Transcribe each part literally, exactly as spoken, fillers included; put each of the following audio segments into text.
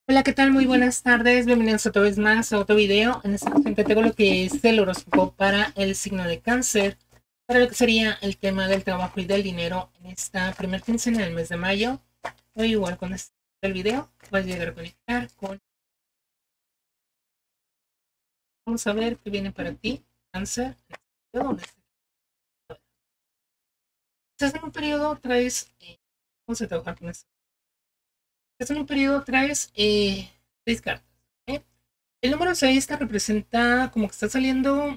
Hola, ¿qué tal? Muy buenas tardes. Bienvenidos otra vez más a otro video. En esta ocasión te tengo lo que es el horóscopo para el signo de Cáncer, para lo que sería el tema del trabajo y del dinero en esta primer quincena del mes de mayo. Hoy igual con este el video puedes llegar a conectar con... Vamos a ver qué viene para ti, Cáncer. Estás en un periodo, traes... Eh, vamos a trabajar con esto. Estás en un periodo, traes eh, seis cartas. ¿eh? El número seis te representa como que estás saliendo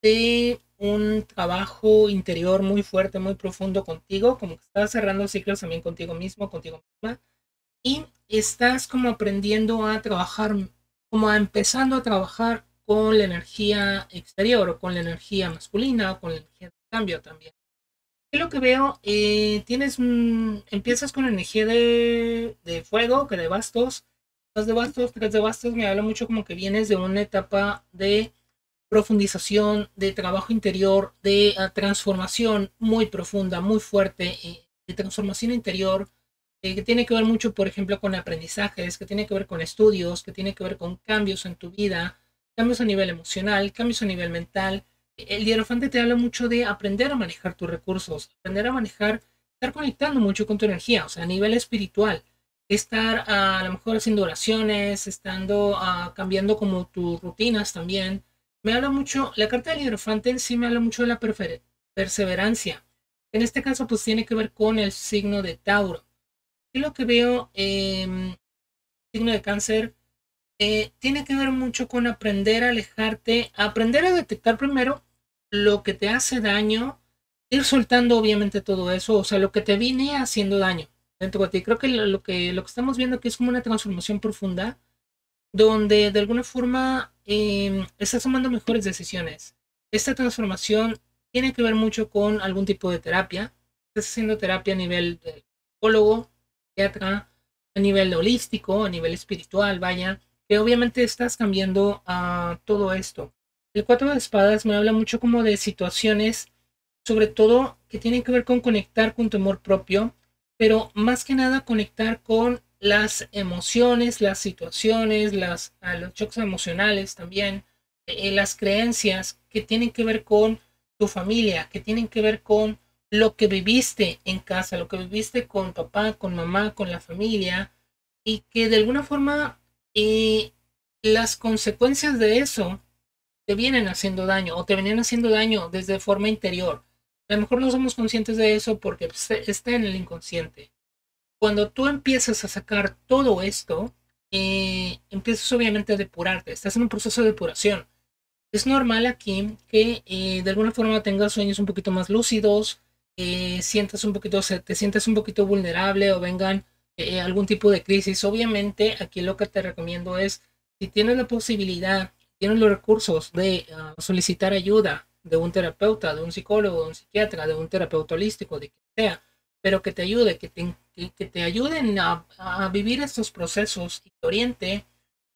de un trabajo interior muy fuerte, muy profundo contigo, como que estás cerrando ciclos también contigo mismo, contigo misma, y estás como aprendiendo a trabajar, como a empezando a trabajar con la energía exterior o con la energía masculina o con la energía de cambio también. Es lo que veo, eh, tienes un, empiezas con energía de, de fuego, que de bastos, dos de bastos, tres de bastos, me habla mucho como que vienes de una etapa de profundización, de trabajo interior, de uh, transformación muy profunda, muy fuerte, eh, de transformación interior, eh, que tiene que ver mucho, por ejemplo, con aprendizajes, que tiene que ver con estudios, que tiene que ver con cambios en tu vida, cambios a nivel emocional, cambios a nivel mental. El hierofante te habla mucho de aprender a manejar tus recursos, aprender a manejar, estar conectando mucho con tu energía, o sea, a nivel espiritual, estar uh, a lo mejor haciendo oraciones, estando uh, cambiando como tus rutinas también. Me habla mucho, la carta del hierofante en sí me habla mucho de la perseverancia. En este caso, pues tiene que ver con el signo de Tauro. Y lo que veo, eh, signo de Cáncer, eh, tiene que ver mucho con aprender a alejarte, aprender a detectar primero lo que te hace daño, ir soltando obviamente todo eso, o sea, lo que te viene haciendo daño dentro de ti. Creo que lo, lo que lo que estamos viendo aquí es como una transformación profunda, donde de alguna forma eh, estás tomando mejores decisiones. Esta transformación tiene que ver mucho con algún tipo de terapia. Estás haciendo terapia a nivel de psicólogo, psiquiatra, a nivel holístico, a nivel espiritual, vaya, que obviamente estás cambiando a todo esto. El cuatro de espadas me habla mucho como de situaciones, sobre todo que tienen que ver con conectar con tu amor propio, pero más que nada conectar con las emociones, las situaciones, las, a los shocks emocionales también, eh, las creencias que tienen que ver con tu familia, que tienen que ver con lo que viviste en casa, lo que viviste con papá, con mamá, con la familia, y que de alguna forma eh, las consecuencias de eso te vienen haciendo daño o te venían haciendo daño desde forma interior. A lo mejor no somos conscientes de eso porque pues, está en el inconsciente. Cuando tú empiezas a sacar todo esto, eh, empiezas obviamente a depurarte, estás en un proceso de depuración. Es normal aquí que eh, de alguna forma tengas sueños un poquito más lúcidos, eh, sientas un poquito, te sientas un poquito vulnerable o vengan eh, algún tipo de crisis. Obviamente aquí lo que te recomiendo es, si tienes la posibilidad, tienes los recursos de uh, solicitar ayuda de un terapeuta, de un psicólogo, de un psiquiatra, de un terapeuta holístico, de quien sea, pero que te ayude, que te, que, que te ayuden a, a, vivir estos procesos y te oriente,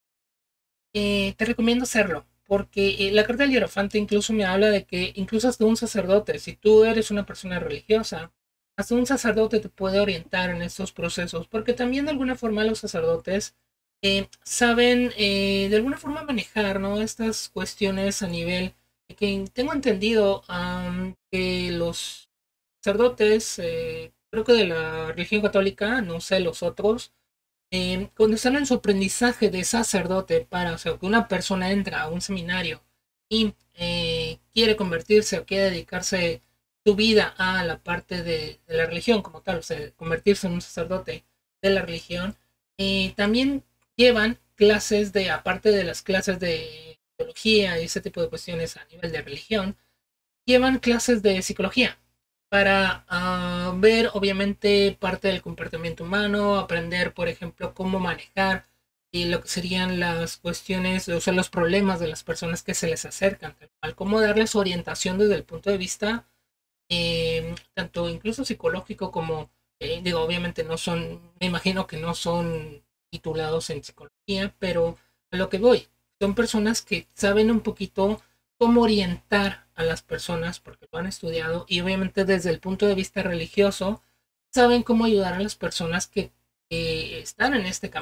eh, te recomiendo hacerlo, porque eh, la carta del hierofante incluso me habla de que incluso hasta un sacerdote, si tú eres una persona religiosa, hasta un sacerdote te puede orientar en estos procesos, porque también de alguna forma los sacerdotes eh, saben eh, de alguna forma manejar, ¿no?, estas cuestiones a nivel de que tengo entendido um, que los sacerdotes, eh, creo que de la religión católica, no sé los otros, eh, cuando están en su aprendizaje de sacerdote, para, o sea, que una persona entra a un seminario y eh, quiere convertirse o quiere dedicarse su vida a la parte de, de la religión como tal, o sea, convertirse en un sacerdote de la religión, eh, también llevan clases de, aparte de las clases de teología y ese tipo de cuestiones a nivel de religión, llevan clases de psicología para uh, ver obviamente parte del comportamiento humano, aprender por ejemplo cómo manejar y lo que serían las cuestiones, o sea, los problemas de las personas que se les acercan, al cómo darles orientación desde el punto de vista eh, tanto incluso psicológico como, eh, digo, obviamente no son, me imagino que no son titulados en psicología, pero a lo que voy, son personas que saben un poquito cómo orientar a las personas porque lo han estudiado y obviamente desde el punto de vista religioso saben cómo ayudar a las personas que, que están en este camino,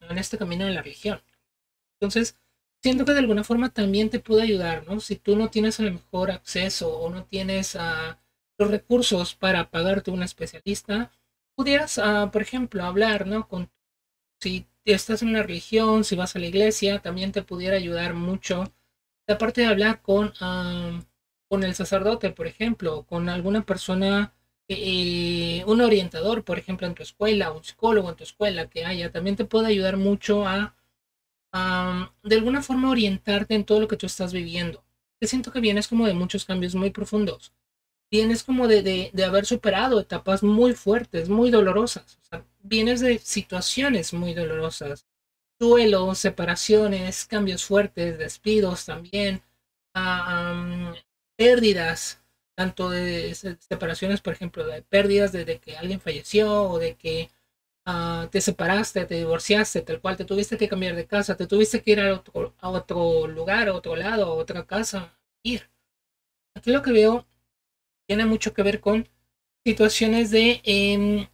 en este camino de la religión. Entonces, siento que de alguna forma también te puede ayudar, ¿no? Si tú no tienes a lo mejor acceso o no tienes uh, los recursos para pagarte un especialista, pudieras, uh, por ejemplo, hablar, ¿no? Con, si estás en una religión, si vas a la iglesia, también te pudiera ayudar mucho. Aparte de hablar con, uh, con el sacerdote, por ejemplo, con alguna persona, eh, un orientador, por ejemplo, en tu escuela, un psicólogo en tu escuela que haya, también te puede ayudar mucho a Um, de alguna forma orientarte en todo lo que tú estás viviendo. Te siento que vienes como de muchos cambios muy profundos. Vienes como de, de, de haber superado etapas muy fuertes, muy dolorosas. O sea, vienes de situaciones muy dolorosas. Duelos, separaciones, cambios fuertes, despidos también, uh, um, pérdidas, tanto de separaciones, por ejemplo, de pérdidas de, de que alguien falleció o de que Uh, te separaste, te divorciaste, tal cual, te tuviste que cambiar de casa, te tuviste que ir a otro, a otro lugar, a otro lado, a otra casa, ir. Aquí lo que veo tiene mucho que ver con situaciones de... Eh,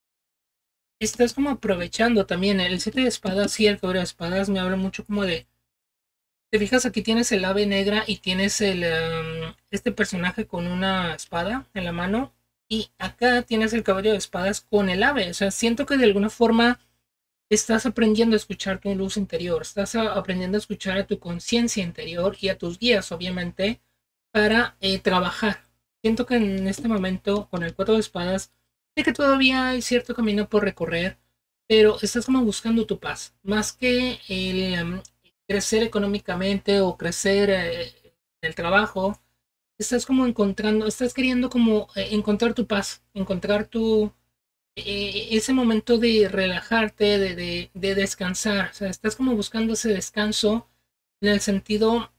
estás como aprovechando también el siete de espadas y el caballero de espadas me habla mucho como de... Te fijas, aquí tienes el ave negra y tienes el um, este personaje con una espada en la mano. Y acá tienes el caballero de espadas con el ave. O sea, siento que de alguna forma estás aprendiendo a escuchar tu luz interior, estás aprendiendo a escuchar a tu conciencia interior y a tus guías, obviamente, para eh, trabajar. Siento que en este momento, con el cuatro de espadas, sé que todavía hay cierto camino por recorrer, pero estás como buscando tu paz, más que el um, crecer económicamente o crecer eh, en el trabajo. Estás como encontrando, estás queriendo como eh, encontrar tu paz, encontrar tu, eh, ese momento de relajarte, de, de, de descansar. O sea, estás como buscando ese descanso en el sentido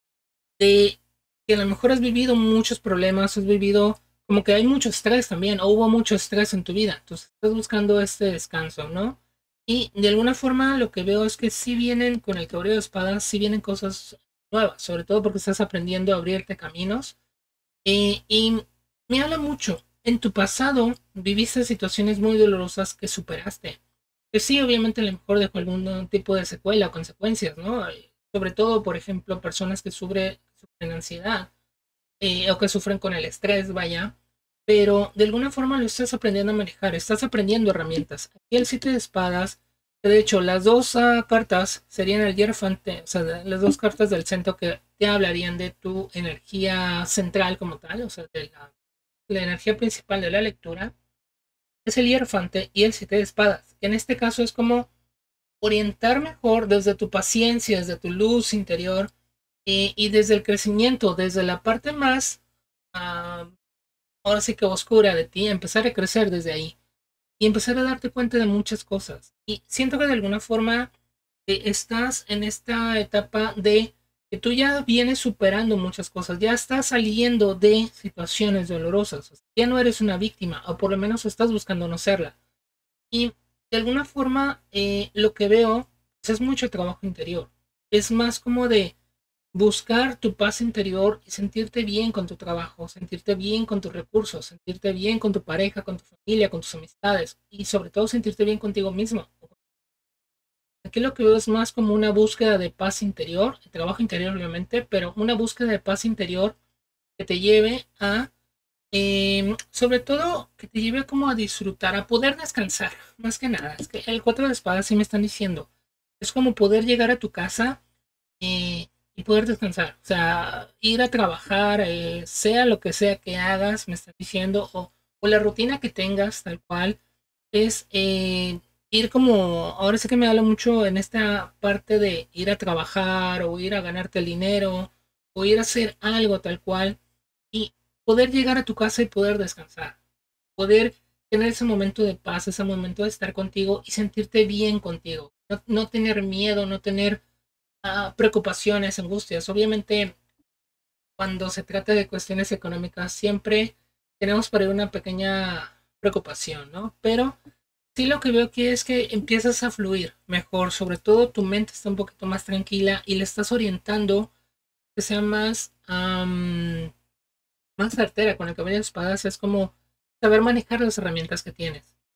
de que a lo mejor has vivido muchos problemas, has vivido como que hay mucho estrés también, o hubo mucho estrés en tu vida. Entonces estás buscando este descanso, ¿no? Y de alguna forma lo que veo es que sí vienen con el caballero de espadas, sí vienen cosas nuevas, sobre todo porque estás aprendiendo a abrirte caminos. Eh, y me habla mucho. En tu pasado viviste situaciones muy dolorosas que superaste. Que sí, obviamente a lo mejor dejó algún tipo de secuela o consecuencias, ¿no? Eh, Sobre todo, por ejemplo, personas que sufre, sufren ansiedad eh, o que sufren con el estrés, vaya. Pero de alguna forma lo estás aprendiendo a manejar, estás aprendiendo herramientas. Aquí el siete de espadas, de hecho, las dos uh, cartas serían el hierofante, o sea, las dos cartas del centro que te hablarían de tu energía central como tal, o sea, de la, la energía principal de la lectura, es el hierofante y el siete de espadas. En este caso es como orientar mejor desde tu paciencia, desde tu luz interior y, y desde el crecimiento, desde la parte más, uh, ahora sí que oscura de ti, empezar a crecer desde ahí y empezar a darte cuenta de muchas cosas. Y siento que de alguna forma eh, estás en esta etapa de que tú ya vienes superando muchas cosas, ya estás saliendo de situaciones dolorosas, o sea, ya no eres una víctima, o por lo menos estás buscando no serla. Y de alguna forma eh, lo que veo pues, es mucho trabajo interior. Es más como de buscar tu paz interior y sentirte bien con tu trabajo, sentirte bien con tus recursos, sentirte bien con tu pareja, con tu familia, con tus amistades y sobre todo sentirte bien contigo mismo. Aquí lo que veo es más como una búsqueda de paz interior, de trabajo interior obviamente, pero una búsqueda de paz interior que te lleve a, eh, sobre todo, que te lleve como a disfrutar, a poder descansar, más que nada. Es que el cuatro de espadas sí me están diciendo, es como poder llegar a tu casa eh, y poder descansar, o sea, ir a trabajar, eh, sea lo que sea que hagas, me están diciendo, o, o la rutina que tengas, tal cual, es eh, ir como, ahora sí que me habla mucho en esta parte de ir a trabajar o ir a ganarte el dinero o ir a hacer algo tal cual y poder llegar a tu casa y poder descansar, poder tener ese momento de paz, ese momento de estar contigo y sentirte bien contigo, no, no tener miedo, no tener uh, preocupaciones, angustias. Obviamente, cuando se trata de cuestiones económicas, siempre tenemos por ahí una pequeña preocupación, ¿no? Pero sí lo que veo aquí es que empiezas a fluir mejor, sobre todo tu mente está un poquito más tranquila y le estás orientando que sea más, um, más certera con el cabello de espadas, es como saber manejar las herramientas que tienes,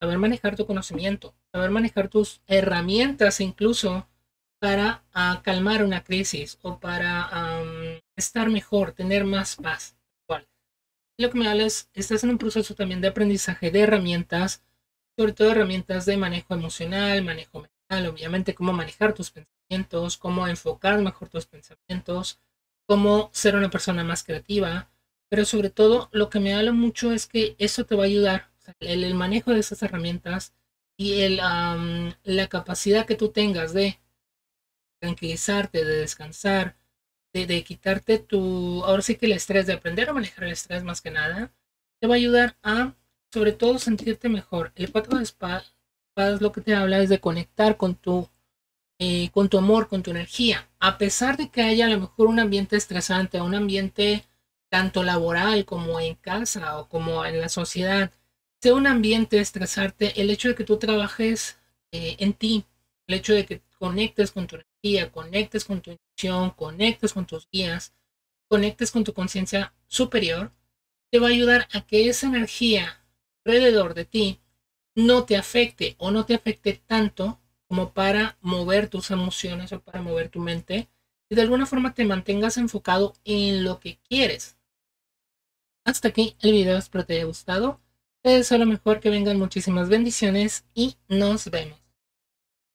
saber manejar tu conocimiento, saber manejar tus herramientas incluso para uh, calmar una crisis o para um, estar mejor, tener más paz. Lo que me habla es, estás en un proceso también de aprendizaje de herramientas, sobre todo herramientas de manejo emocional, manejo mental, obviamente cómo manejar tus pensamientos, cómo enfocar mejor tus pensamientos, cómo ser una persona más creativa, pero sobre todo lo que me habla mucho es que eso te va a ayudar, o sea, el, el, manejo de esas herramientas y el, um, la capacidad que tú tengas de tranquilizarte, de descansar, de, de quitarte tu, ahora sí que el estrés, de aprender a manejar el estrés más que nada, te va a ayudar a, sobre todo, sentirte mejor. El cuatro de espadas, lo que te habla es de conectar con tu, eh, con tu amor, con tu energía. A pesar de que haya a lo mejor un ambiente estresante, un ambiente tanto laboral como en casa o como en la sociedad, sea un ambiente estresante, el hecho de que tú trabajes eh, en ti, el hecho de que conectes con tu energía, conectes con tu intuición, conectes con tus guías, conectes con tu conciencia superior, te va a ayudar a que esa energía alrededor de ti no te afecte o no te afecte tanto como para mover tus emociones o para mover tu mente y de alguna forma te mantengas enfocado en lo que quieres. Hasta aquí el video, espero te haya gustado. Te deseo lo mejor, que vengan muchísimas bendiciones y nos vemos.